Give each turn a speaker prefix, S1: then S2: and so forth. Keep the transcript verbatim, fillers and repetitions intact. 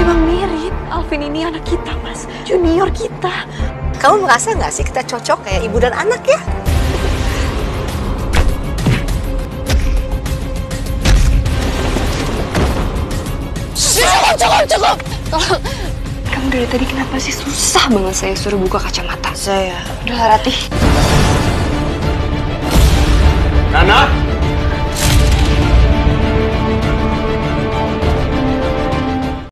S1: Memang mirip. Alvin ini anak kita, Mas. Junior kita.
S2: Kamu merasa nggak sih kita cocok kayak ibu dan anak ya?
S1: Cukup, cukup, cukup! Tolong. Kamu dari tadi kenapa sih susah banget saya suruh buka kacamata?
S2: Saya.
S1: Udah, Ratih.